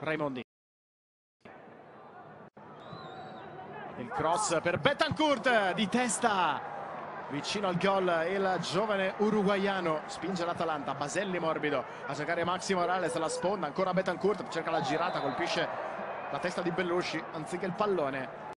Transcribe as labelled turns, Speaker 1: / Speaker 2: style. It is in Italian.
Speaker 1: Raimondi. Il cross per Betancourt di testa, vicino al gol il giovane uruguaiano. Spinge l'Atalanta, Baselli morbido a cercare Maxi Morales, la sponda, ancora Betancourt, cerca la girata, colpisce la testa di Bellusci anziché il pallone.